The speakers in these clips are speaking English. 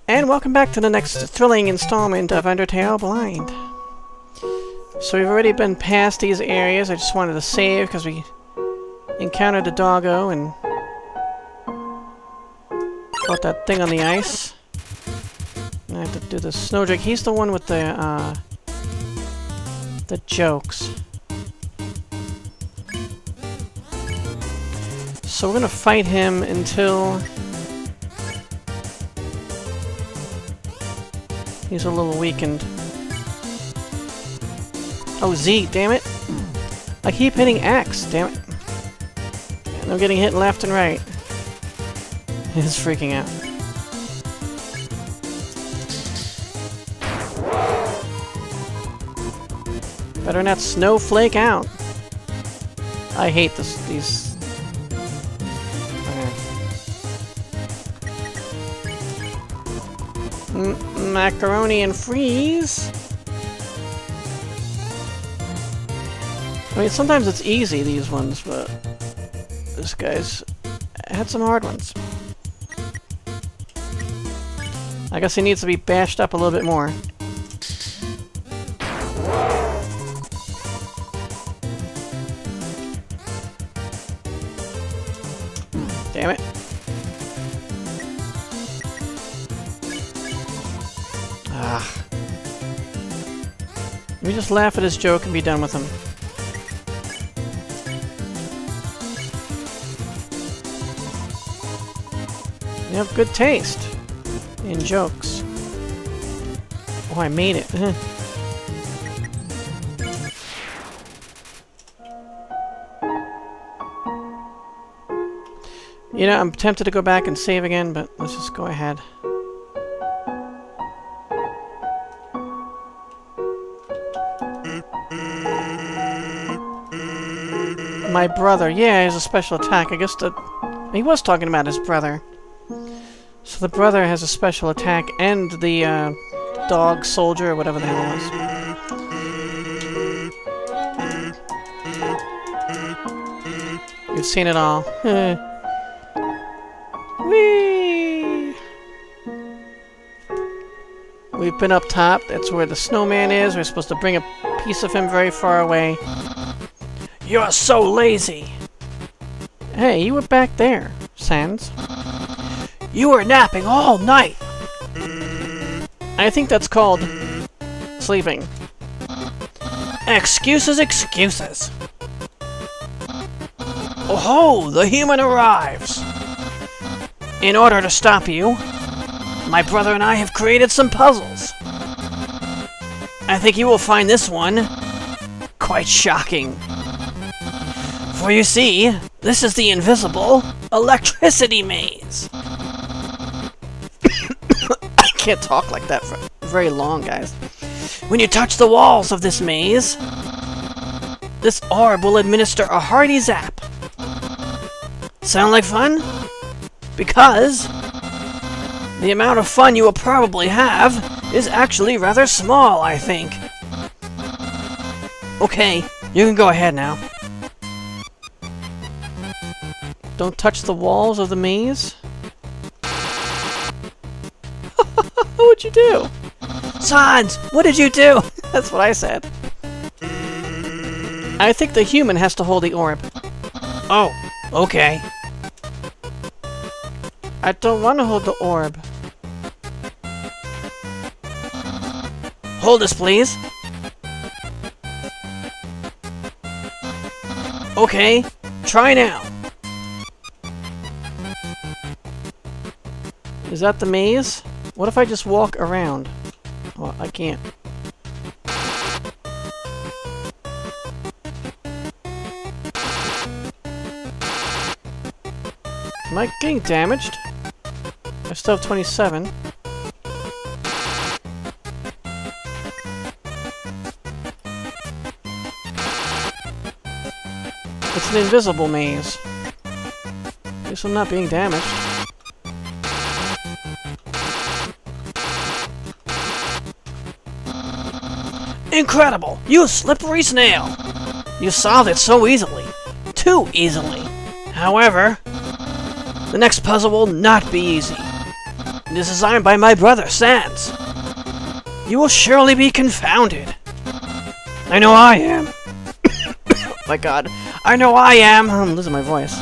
And welcome back to the next thrilling installment of Undertale Blind. So we've already been past these areas. I just wanted to save because we encountered the doggo and fought that thing on the ice. And I have to do the snowdrake. He's the one with the jokes. So we're gonna fight him until he's a little weakened. Oh, Z, damn it! I keep hitting X, damn it. And I'm getting hit left and right. He's freaking out. Better not snowflake out. I hate these. Macaroni and freeze. I mean, sometimes it's easy, these ones, but this guy's had some hard ones. I guess he needs to be bashed up a little bit more. Damn it. Ah. Let me just laugh at his joke and be done with him. You have good taste in jokes. Oh, I made it. You know, I'm tempted to go back and save again, but let's just go ahead. My brother. Yeah, he has a special attack. I guess he was talking about his brother. So the brother has a special attack, and the dog soldier, or whatever the hell it was. You've seen it all. Whee! We've been up top. That's where the snowman is. We're supposed to bring a piece of him very far away. You're so lazy! Hey, you were back there, Sans. You were napping all night! I think that's called sleeping. Excuses, excuses! Oh ho! The human arrives! In order to stop you, my brother and I have created some puzzles. I think you will find this one quite shocking. For you see, this is the invisible electricity maze. I can't talk like that for very long, guys. When you touch the walls of this maze, this orb will administer a hearty zap. Sound like fun? Because the amount of fun you will probably have is actually rather small, I think. Okay, you can go ahead now. Don't touch the walls of the maze? What'd you do? Sans, what did you do? That's what I said. I think the human has to hold the orb. Oh, okay. I don't want to hold the orb. Hold this, please. Okay, try now. Is that the maze? What if I just walk around? Well, I can't. Am I getting damaged? I still have 27. It's an invisible maze. At least I'm not being damaged. Incredible! You slippery snail! You solved it so easily. Too easily. However, the next puzzle will not be easy. designed by my brother, Sans. You will surely be confounded. I know I am. Oh my god. I know I am. I'm losing my voice.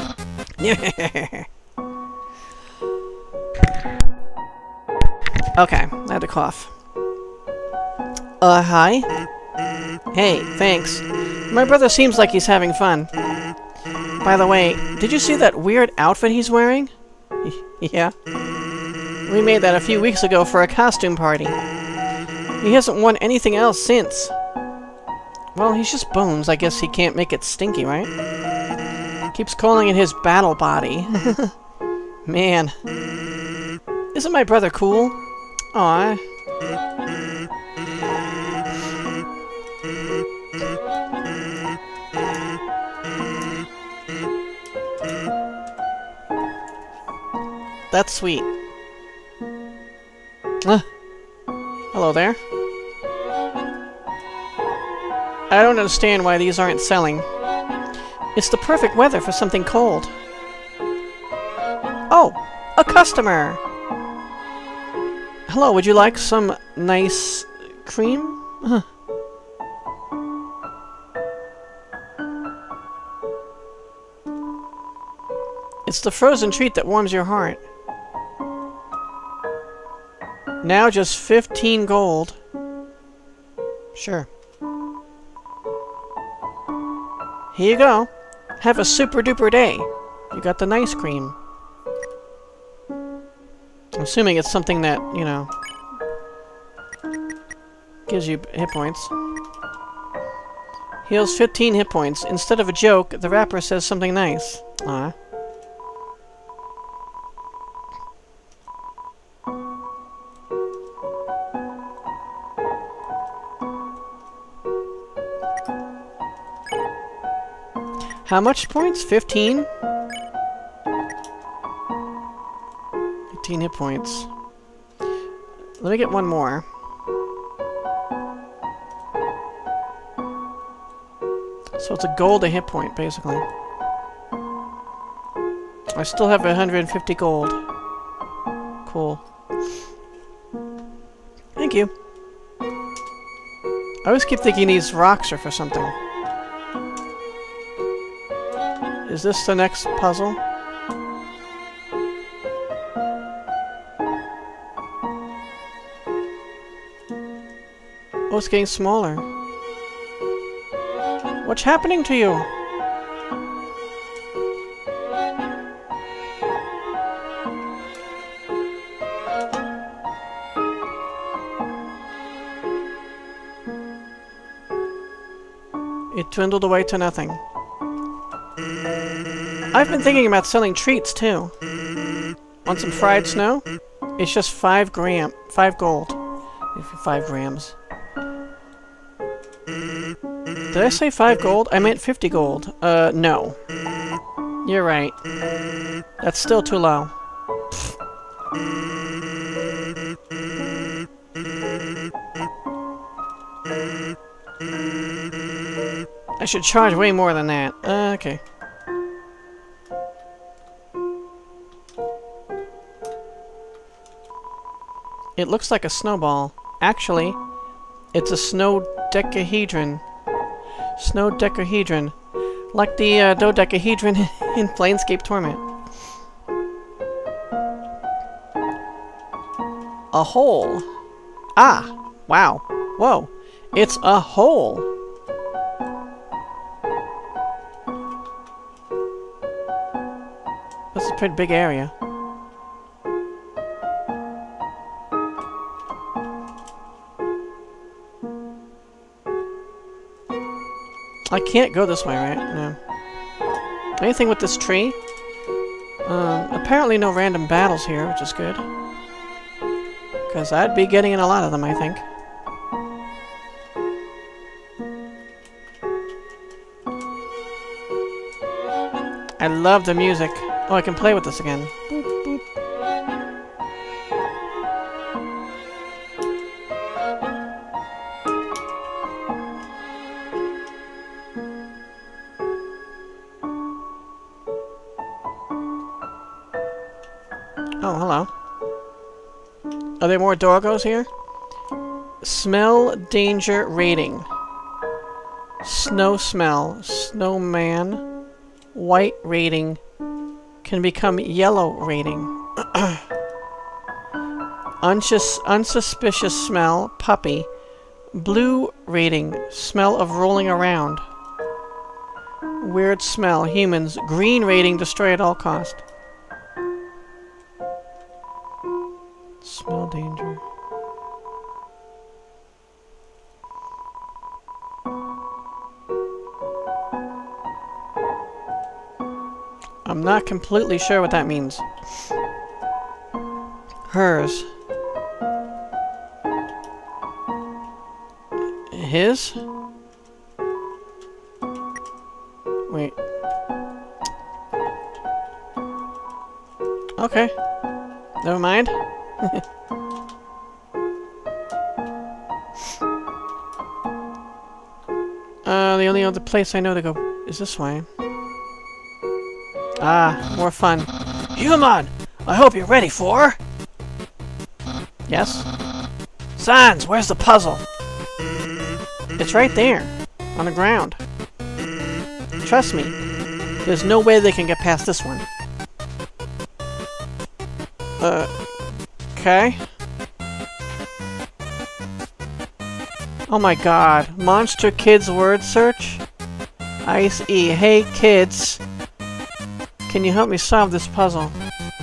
Okay, I had to cough. Hi? Hey, thanks. My brother seems like he's having fun. By the way, did you see that weird outfit he's wearing? Yeah. We made that a few weeks ago for a costume party. He hasn't worn anything else since. Well, he's just bones. I guess he can't make it stinky, right? Keeps calling it his battle body. Man. Isn't my brother cool? Aw. That's sweet. Hello there. I don't understand why these aren't selling. It's the perfect weather for something cold. Oh, a customer! Hello, would you like some nice cream? It's the frozen treat that warms your heart. Now just 15 gold. Sure. Here you go. Have a super duper day. You got the nice cream. I'm assuming it's something that, you know, gives you hit points. Heals 15 hit points. Instead of a joke, the rapper says something nice. Aw. How much points? 15? 15 hit points. Let me get one more. So it's a gold a hit point, basically. I still have 150 gold. Cool. Thank you. I always keep thinking these rocks are for something. Is this the next puzzle? Oh, it's getting smaller. What's happening to you? It dwindled away to nothing. I've been thinking about selling treats, too. Want some fried snow? It's just 5 gold. 5 grams. Did I say 5 gold? I meant 50 gold. No. You're right. That's still too low. I should charge way more than that. Okay. It looks like a snowball. Actually, it's a snow decahedron. Snow decahedron. Like the dodecahedron in Planescape Torment. A hole. Ah! Wow. Whoa. It's a hole. That's a pretty big area. I can't go this way, right? No. Anything with this tree? Apparently no random battles here, which is good. Because I'd be getting in a lot of them, I think. I love the music. Oh, I can play with this again. Boop, boop. Oh, hello. Are there more doggos here? Smell danger rating. Snow smell. Snowman. White rating. Can become yellow rating. Unsuspicious smell. Puppy. Blue rating. Smell of rolling around. Weird smell. Humans. Green rating. Destroy at all cost. Smell danger. I'm not completely sure what that means. Hers. His? Wait. Okay. Never mind. The only other place I know to go is this way. Ah, more fun. Human! I hope you're ready for... Yes? Sans, where's the puzzle? It's right there. On the ground. Trust me. There's no way they can get past this one. Okay. Oh my god. Monster Kids word search? Ice E. Hey kids. Can you help me solve this puzzle?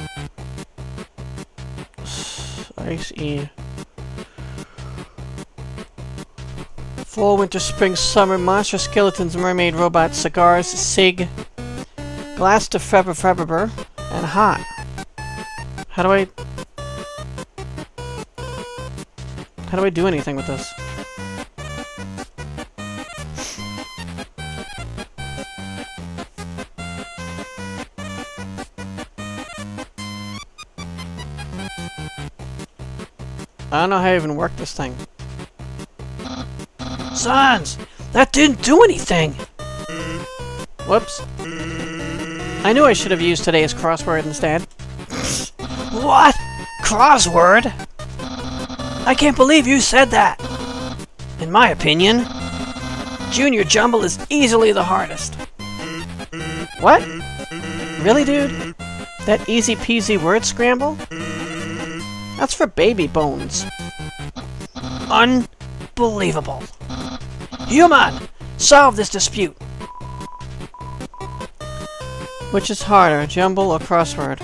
Ice E. Fall, winter, spring, summer, monster, skeletons, mermaid, robot, cigars, sig, glass to Feber, and hot. How do I do anything with this? I don't know how I even work this thing. Sans! That didn't do anything! Whoops. I knew I should have used today's crossword instead. What? Crossword? I can't believe you said that! In my opinion, Junior Jumble is easily the hardest. What? Really, dude? That easy peasy word scramble? That's for baby bones. Unbelievable. Human! Solve this dispute! Which is harder, jumble or crossword?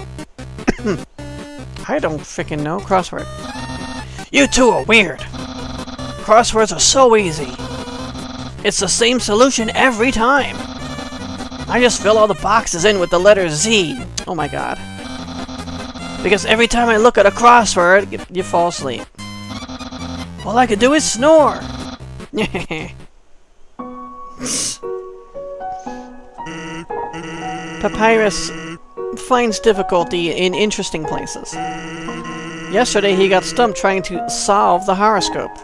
I don't frickin' know. Crossword. You two are weird. Crosswords are so easy. It's the same solution every time. I just fill all the boxes in with the letter Z. Oh my god. Because every time I look at a crossword, you fall asleep. All I can do is snore. Papyrus finds difficulty in interesting places. Yesterday he got stumped trying to solve the horoscope.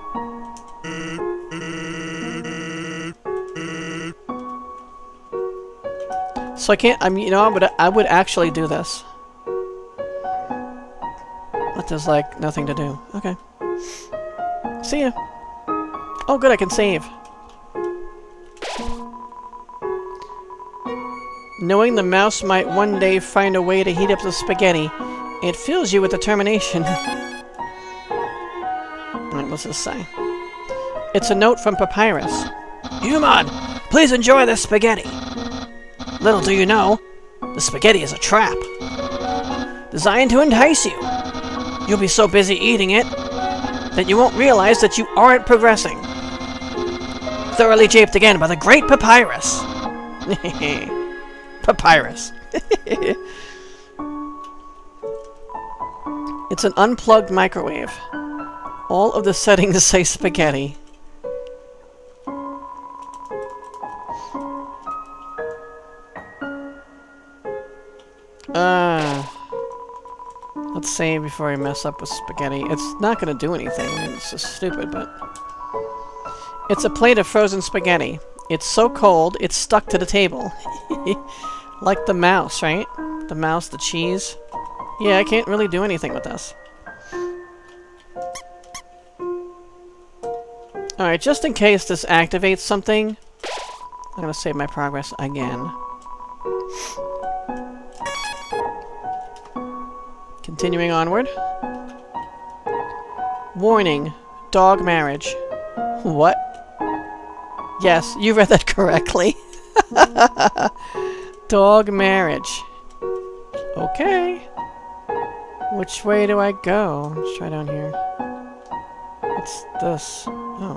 So I can't, I mean, you know, I would actually do this. But there's like nothing to do. Okay. See ya. Oh good, I can save. Knowing the mouse might one day find a way to heat up the spaghetti, it fills you with determination. Alright, what's this say? It's a note from Papyrus. Human, please enjoy this spaghetti. Little do you know, the spaghetti is a trap. Designed to entice you. You'll be so busy eating it that you won't realize that you aren't progressing. Thoroughly japed again by the great Papyrus. Papyrus. It's an unplugged microwave. All of the settings say spaghetti. Let's save before I mess up with spaghetti. It's not gonna do anything. It's just stupid, but... It's a plate of frozen spaghetti. It's so cold, it's stuck to the table. Like the mouse, right? The mouse, the cheese. Yeah, I can't really do anything with this. Alright, just in case this activates something, I'm gonna save my progress again. Continuing onward. Warning. Dog marriage. What? Yes, you read that correctly. Dog marriage. Okay. Which way do I go? Let's try down here. What's this? Oh.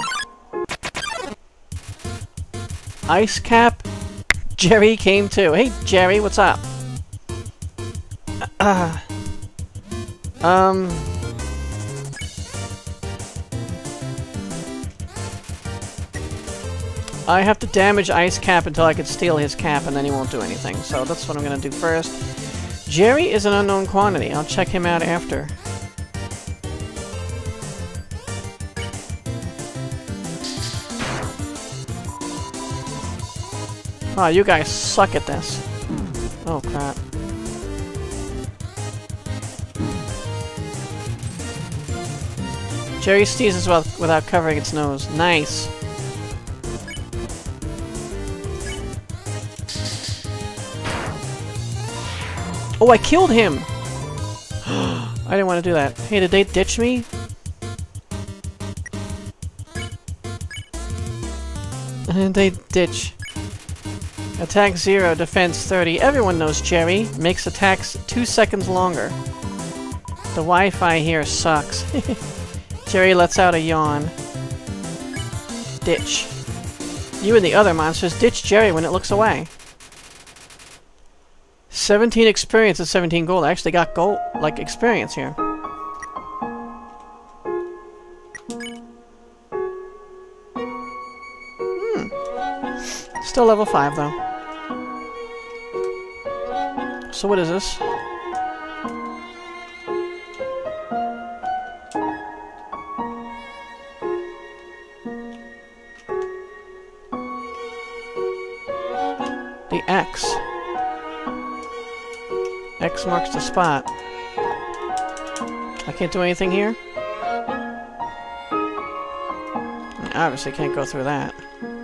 Ice cap. Jerry came too. Hey, Jerry, what's up? I have to damage Ice Cap until I can steal his cap, and then he won't do anything. So that's what I'm gonna do first. Jerry is an unknown quantity. I'll check him out after. Oh, you guys suck at this. Oh, crap. Jerry sneezes without covering its nose. Nice. Oh, I killed him! I didn't want to do that. Hey, did they ditch me? They ditch. Attack 0, defense 30. Everyone knows Jerry. Makes attacks 2 seconds longer. The Wi-Fi here sucks. Jerry lets out a yawn. Ditch. You and the other monsters ditch Jerry when it looks away. 17 experience and 17 gold. I actually got gold, like, experience here. Still level 5, though. So what is this? The X. X marks the spot. I can't do anything here? I obviously can't go through that.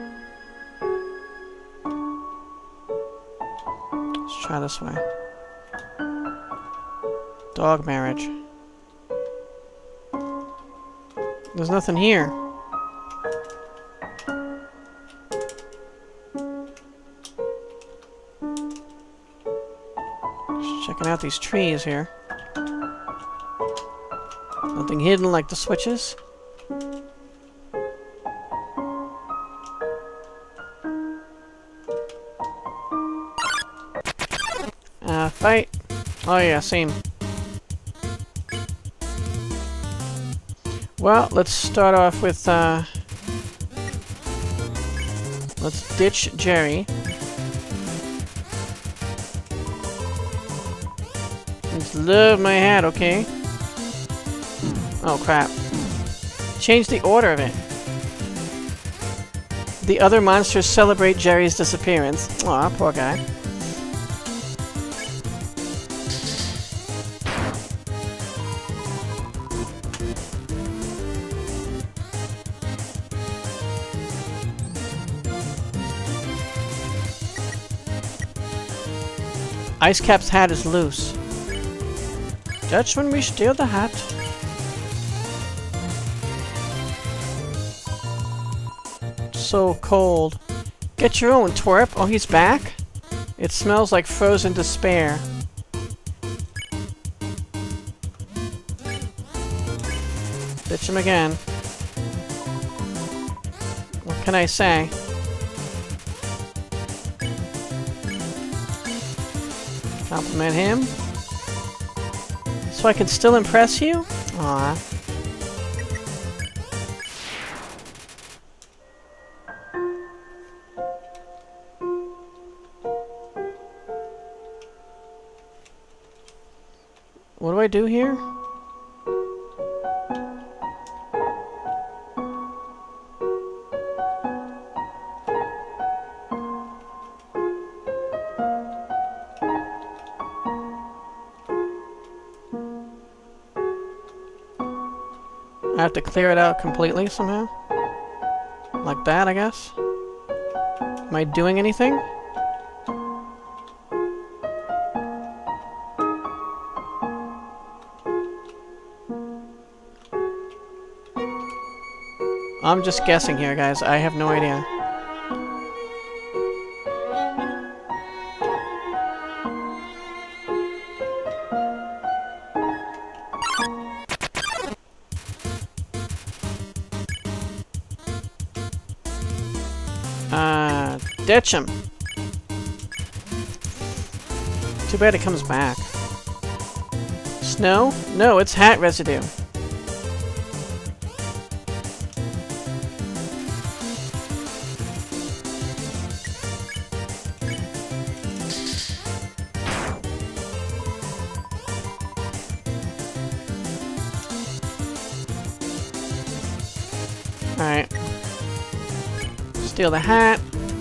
Let's try this way. Dog marriage. There's nothing here. Checking out these trees here. Nothing hidden like the switches. Fight. Oh yeah, same. Well, let's start off with, let's ditch Jerry. Just love my hat, okay? Oh, crap. Change the order of it. The other monsters celebrate Jerry's disappearance. Aw, poor guy. Ice Cap's hat is loose. Judge when we steal the hat. So cold. Get your own, twerp. Oh, he's back? It smells like frozen despair. Ditch him again. What can I say? Compliment him. So I can still impress you? Aww. What do I do here? I have to clear it out completely somehow? Like that, I guess? Am I doing anything? I'm just guessing here, guys. I have no idea. Ditch him. Too bad it comes back. Snow? No, it's hat residue. Alright. Steal the hat.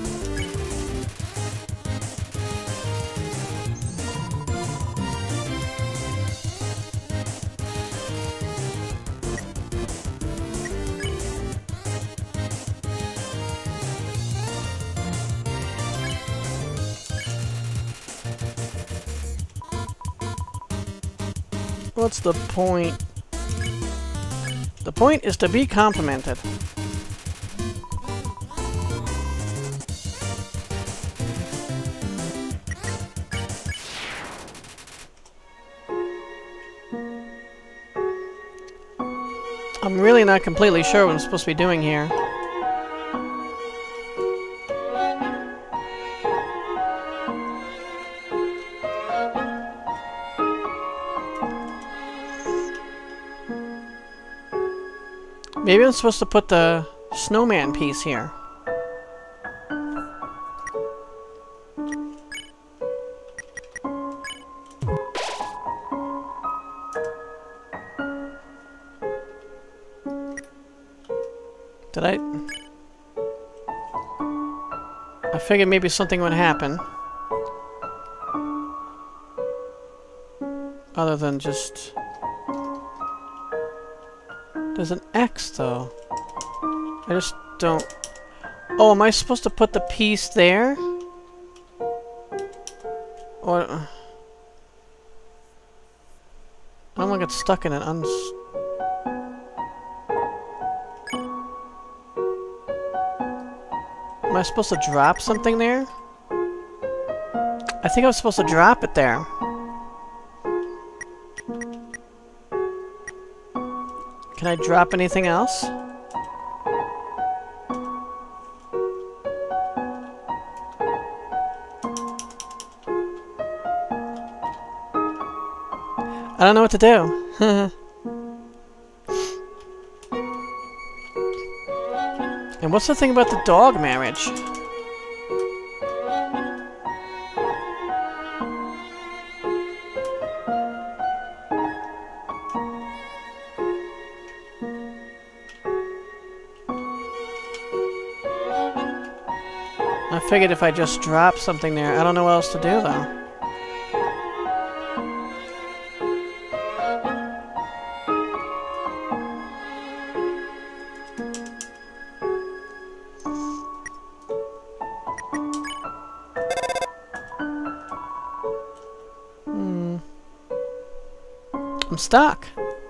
What's the point? The point is to be complimented. I'm really not completely sure what I'm supposed to be doing here. Maybe I'm supposed to put the snowman piece here. Did I figured maybe something would happen. Other than just... There's an X, though. I just don't... Oh, am I supposed to put the piece there? Or... I don't want to get stuck in it. Am I supposed to drop something there? I think I was supposed to drop it there. Can I drop anything else? I don't know what to do. And what's the thing about the dog marriage? I figured if I just drop something there, I don't know what else to do, though. I'm stuck.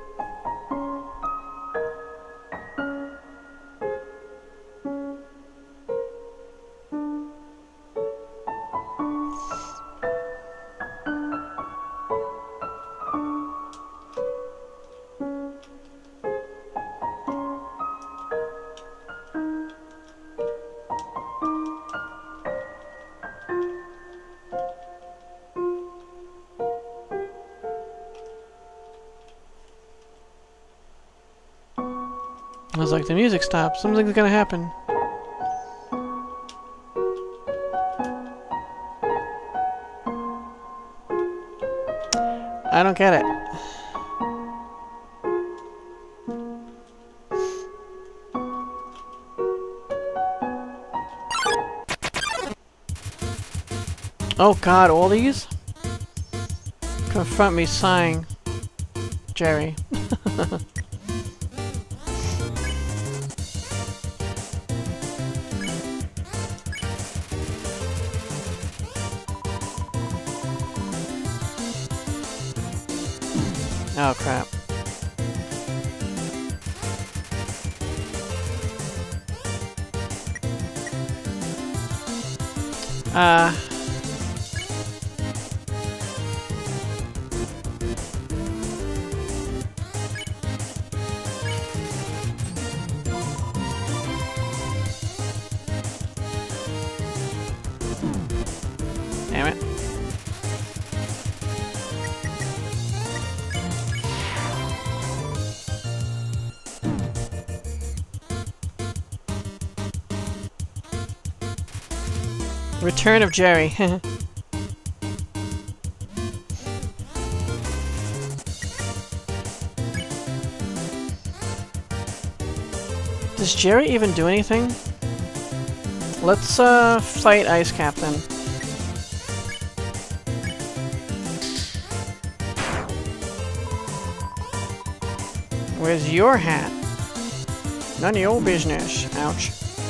I was like, the music stopped. Something's gonna happen. I don't get it. Oh God, all these? Confront me sighing, Jerry. Oh, crap. Damn it. Return of Jerry. Does Jerry even do anything? Let's fight Ice Captain. Where's your hat? None of your business. Ouch.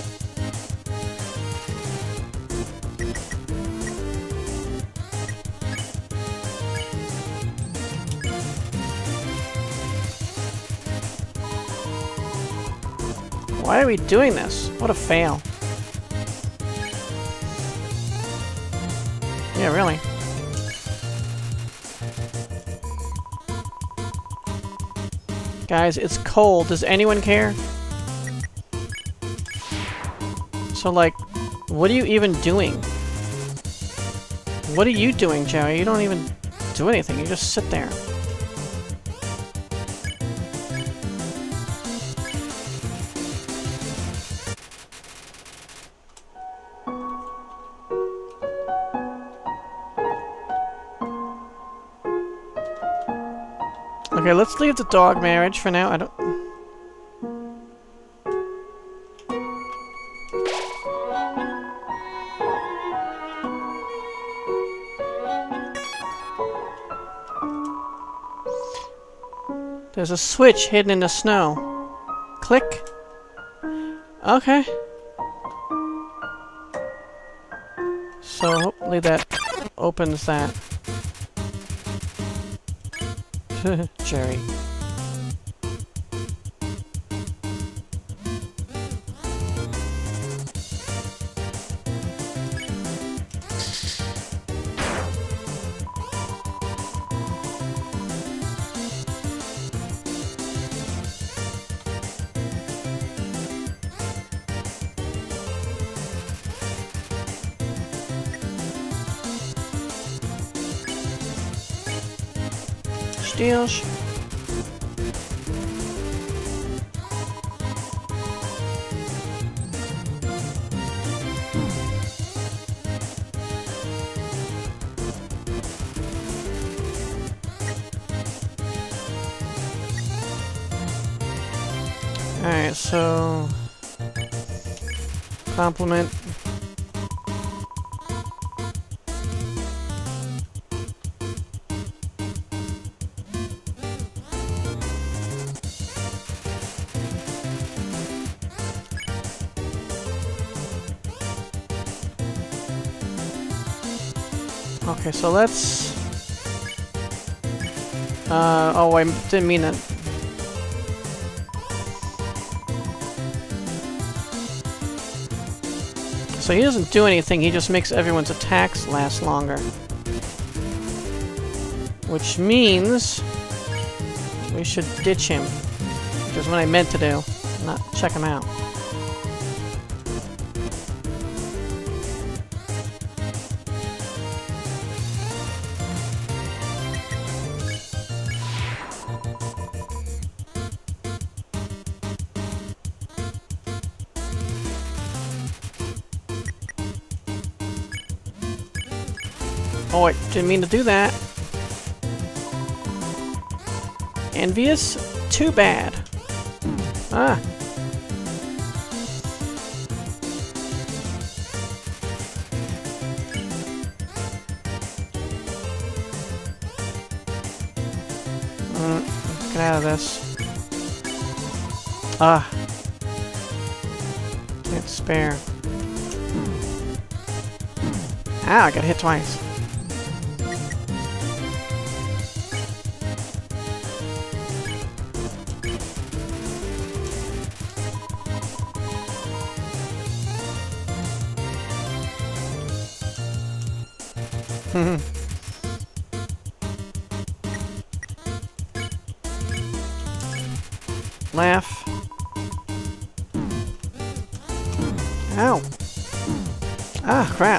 Why are we doing this? What a fail. Yeah, really. Guys, it's cold. Does anyone care? So, like, what are you even doing? What are you doing, Jerry? You don't even do anything. You just sit there. Okay, let's leave the dog marriage for now. I don't... There's a switch hidden in the snow. Click. Okay. So hopefully that opens that. Jerry. Steals. Alright, so compliment. Okay, so let's... oh, I didn't mean that. So he doesn't do anything, he just makes everyone's attacks last longer. Which means... we should ditch him. Which is what I meant to do. Not check him out. Oh, I didn't mean to do that. Envious? Too bad. Ah. Get out of this. Ah. Can't spare. Ah, I got hit twice. Laugh. Ow. Ah, crap.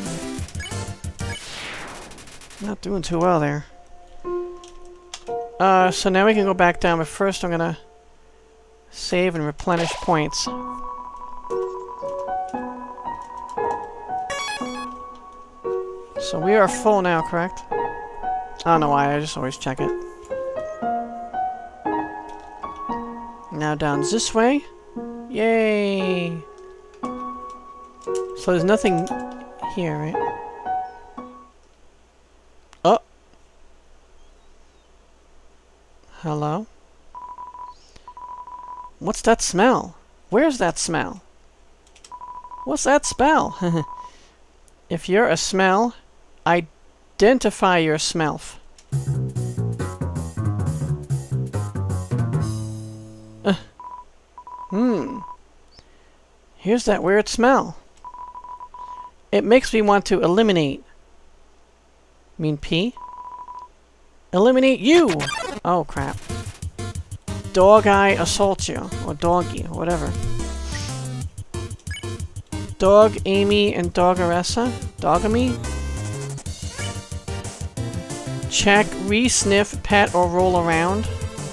Not doing too well there. So now we can go back down, but first I'm gonna save and replenish points. So we are full now, correct? I don't know why, I just always check it. Now down this way. Yay! So there's nothing here, right? Oh! Hello? What's that smell? Where's that smell? What's that smell? If you're a smell, identify your smelf. Here's that weird smell. It makes me want to eliminate. Mean pee? Eliminate you! Oh, crap. Dog eye assault you. Or doggy, or whatever. Dog, Amy, and Dogaressa? Dogamy? Check, re-sniff, pat, or roll around.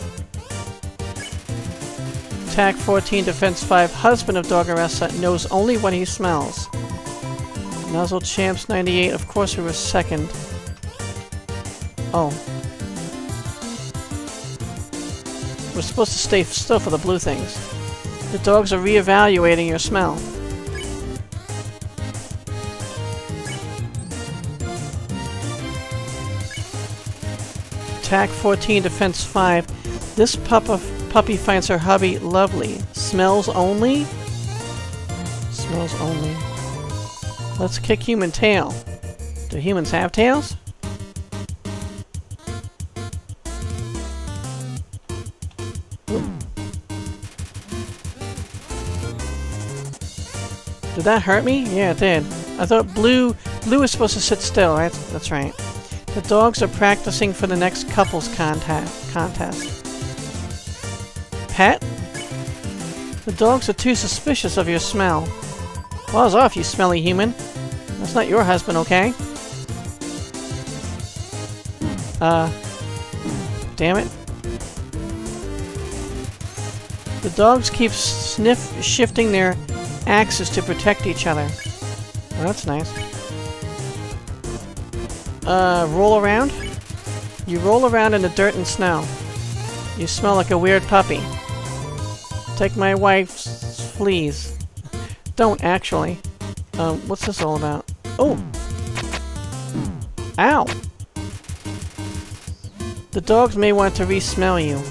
Attack 14, defense 5. Husband of Dogaressa knows only what he smells. Nuzzle Champs 98. Of course we were second. Oh. We're supposed to stay still for the blue things. The dogs are re-evaluating your smell. Attack 14, defense 5. This puppy finds her hubby lovely. Smells only? Smells only. Let's kick human tail. Do humans have tails? Ooh. Did that hurt me? Yeah, it did. I thought blue is supposed to sit still, right? That's right. The dogs are practicing for the next couples contest. Pet? The dogs are too suspicious of your smell. Paws off, you smelly human. That's not your husband, okay? Damn it. The dogs keep shifting their axes to protect each other. Well, that's nice. Roll around? You roll around in the dirt and snow. You smell like a weird puppy. Take my wife's fleas. Don't, actually. What's this all about? Oh! Ow! The dogs may want to re-smell you.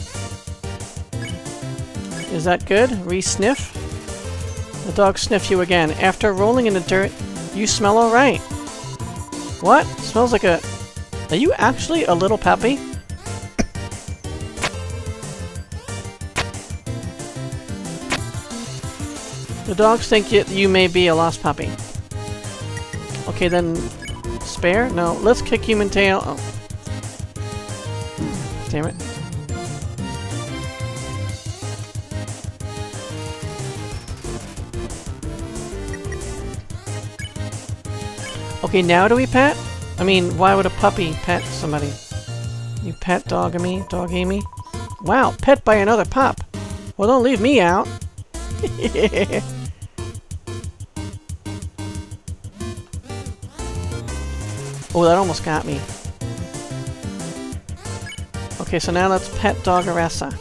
Is that good? Re-sniff? The dog sniffs you again. After rolling in the dirt, you smell alright. What? Smells like a... Are you actually a little puppy? The dogs think you may be a lost puppy. Okay, then... Spare? No. Let's kick human tail. Oh. Damn it. Okay, now do we pet? I mean, why would a puppy pet somebody? You pet Dogamy? Dogamy? Wow, pet by another pup. Well, don't leave me out. Oh, that almost got me. Okay, so now let's pet Dogaressa.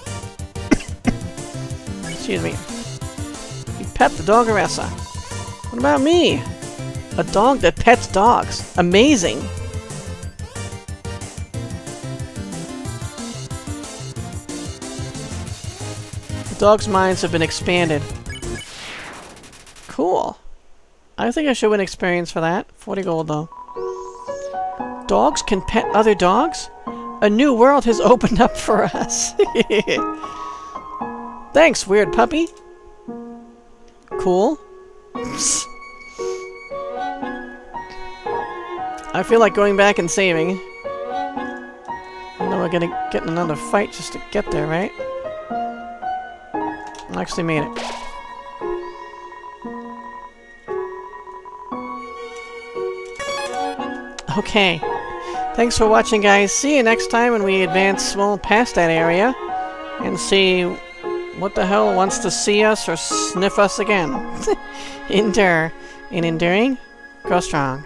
Excuse me. You pet the Dogaressa. What about me? A dog that pets dogs. Amazing! The dogs' minds have been expanded. Cool. I think I should win experience for that. 40 gold, though. Dogs can pet other dogs? A new world has opened up for us. Thanks, weird puppy. Cool. I feel like going back and saving. I know we're gonna get in another fight just to get there, right? I actually made it. Okay. Thanks for watching, guys. See you next time when we advance well past that area and see what the hell wants to see us or sniff us again. Endure. In enduring, grow strong.